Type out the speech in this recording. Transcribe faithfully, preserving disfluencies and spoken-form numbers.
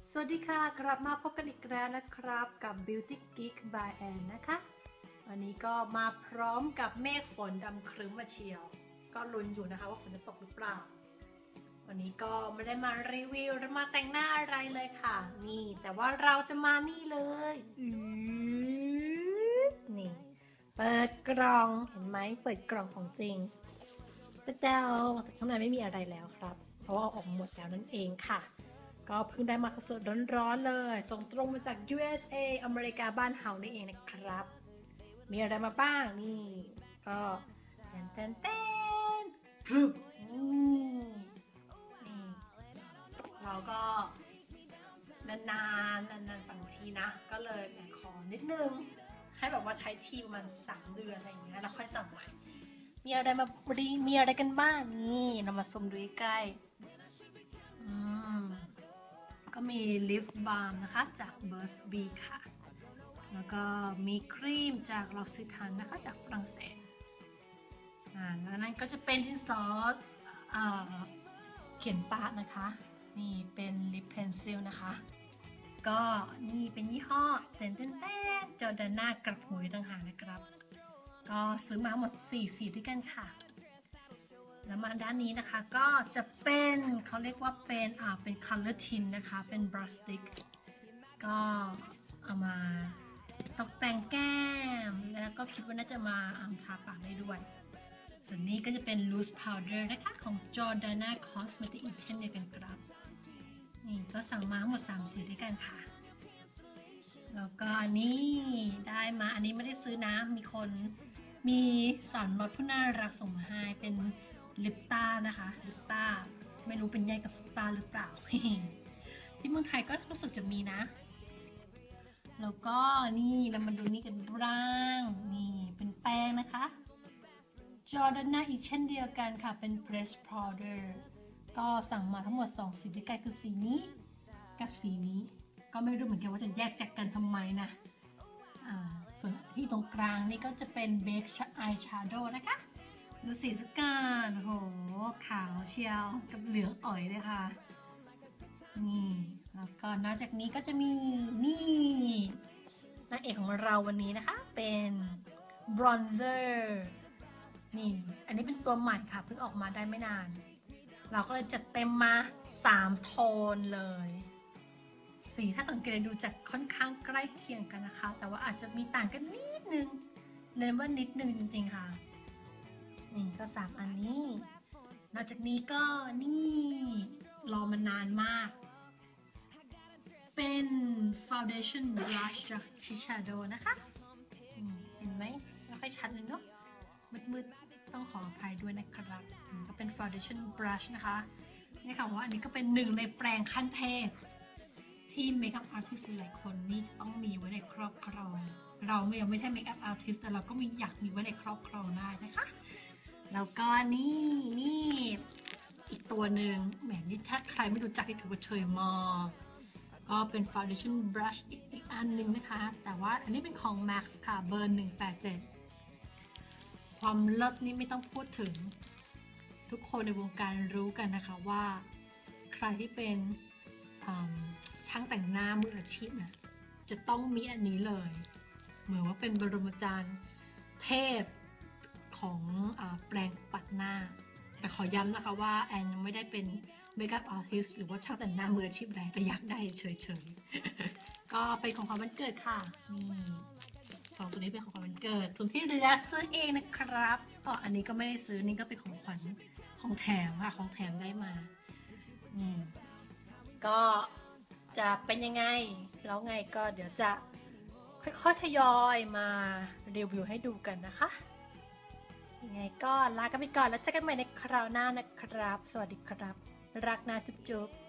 สวัสดีค่ะกลับมาพบกันอีกแล้วนะครับกับ Beauty Geek by Ann นะคะวันนี้ก็มาพร้อมกับเมฆฝนดำครึ้มมาเชียวก็ลุ้นอยู่นะคะว่าฝนจะตกหรือเปล่าวันนี้ก็ไม่ได้มารีวิวหรือมาแต่งหน้าอะไรเลยค่ะนี่แต่ว่าเราจะมานี่เลยอืนี่เปิดกล่องเห็นไหมเปิดกล่องของจริงพระเจ้าแต่ข้างในไม่มีอะไรแล้วครับเพราะว่าออกหมดแล้วนั่นเองค่ะก็เพิ่งได้มาสดร้อนๆเลยส่งตรงมาจาก ยู เอส เอ อเมริกาบ้านเฮานี่เองนะครับมีอะไรมาบ้างนี่ก็แตนแตนแตนพรึบนี่เราก็นานๆนานๆสั่งทีนะก็เลยแอบขอนิดนึงให้แบบว่าใช้ทีมันสามเดือนอะไรอย่างเงี้ยแล้วค่อยสั่งใหม่มีอะไรมามีอะไรกันบ้างนี่เรามาชมดูใกล้อืมก็มีลิปบาล์มนะคะจาก Birth Bee ค่ะแล้วก็มีครีมจากลอซิทันนะคะจากฝรั่งเศสอ่าแล้วนั้นก็จะเป็นที่ซอสเขียนปากนะคะนี่เป็นลิปเพนซิลนะคะก็นี่เป็นยี่ห้อเต้นเต้นเต้นจอร์แดน่ากระพุ้ยต่างหากนะครับก็ซื้อมาหมดสี่สีด้วยกันค่ะแล้วมาด้านนี้นะคะก็จะเป็นเขาเรียกว่าเป็นอ่าเป็น color tint นะคะเป็น brush stick ก็เอามาตกแต่งแก้มแล้วก็คิดว่าน่าจะมาอ่าทาปากได้ด้วยส่วนนี้ก็จะเป็น loose powder นะคะของ Jordana Cosmetics อีกเช่นเดียวกันครับนี่ก็สั่งมาหมดสามสีด้วยกันค่ะแล้วก็อันนี้ได้มาอันนี้ไม่ได้ซื้อนะมีคนมีสอนรถผู้น่ารักส่งมาให้เป็นลิปต้านะคะลิปต้าไม่รู้เป็นใยกับซุปตาหรือเปล่า ที่เมืองไทยก็รู้สึกจะมีนะแล้วก็นี่เรามาดูนี่กันบ้างนี่เป็นแป้งนะคะ Jordana อีกเช่นเดียวกันค่ะเป็น Press Powder ก็สั่งมาทั้งหมดสองสีด้วยกันคือสีนี้กับสีนี้ก็ไม่รู้เหมือนกันว่าจะแยกจากกันทำไมนะส่วนที่ตรงกลางนี่ก็จะเป็น Bake Eyeshadow นะคะดูสีสกันโหขาวเชียวกับเหลืองอ่อยเลยค่ะนี่แล้วก็นอกจากนี้ก็จะมีนี่นางเอกของเราวันนี้นะคะเป็นบรอนเซอร์นี่อันนี้เป็นตัวใหม่ค่ะเพิ่งออกมาได้ไม่นานเราก็เลยจัดเต็มมาสามโทนเลยสีถ้าสังเกตดูจะค่อนข้างใกล้เคียงกันนะคะแต่ว่าอาจจะมีต่างกันนิดนึงเน้นว่านิดนึงจริงๆค่ะนี่ก็สามอันนี้นอกจากนี้ก็นี่รอมานานมากเป็น foundation brush จาก Shiseido นะคะเห็นไหมไม่ค่อยชัดเลยเนาะมืดๆต้องขออภัยด้วยนะครับก็เป็น foundation brush นะคะนี่ค่ะว่าอันนี้ก็เป็นหนึ่งในแปรงขั้นเทพที่เมคอัพอาร์ติสต์หลายคนนี่ต้องมีไว้ในครอบครองเรายังไม่ใช่เมคอัพอาร์ติสต์แต่เราก็มีอยากมีไว้ในครอบครองได้นะคะแล้วก็นี่นี่อีกตัวหนึ่งแหมนี่ถ้าใครไม่รู้จักที่ถือว่าเชยมอก็เป็น foundation brush อีก, อีกอันหนึ่งนะคะแต่ว่าอันนี้เป็นของ Max ค่ะเบอร์หนึ่งแปดเจ็ดความเลิศนี่ไม่ต้องพูดถึงทุกคนในวงการรู้กันนะคะว่าใครที่เป็นช่างแต่งหน้ามืออาชีพนะจะต้องมีอันนี้เลยเหมือนว่าเป็นบรมจารย์เทพของอ่าแปรงปัดหน้าแต่ขอย้ำนะคะว่าแอนยังไม่ได้เป็นเมคอัพอาร์ติสต์หรือว่าช่างแต่งหน้ามืออาชีพใดแต่อยากได้เฉยๆ ก็เป็นของขวัญวันเกิดค่ะนี่สองตัวนี้เป็นของขวัญวันเกิดส่วนที่เหลือซื้อเองนะครับก็อันนี้ก็ไม่ได้ซื้อนี่ก็เป็นของขวัญของแถมค่ะของแถมได้มาอืมก็จะเป็นยังไงแล้วไงก็เดี๋ยวจะค่อยๆทยอยมารีวิวให้ดูกันนะคะยังไงก็ลากันไปก่อนแล้วเจอกันใหม่ในคราวหน้านะครับสวัสดีครับรักนะจุ๊บๆ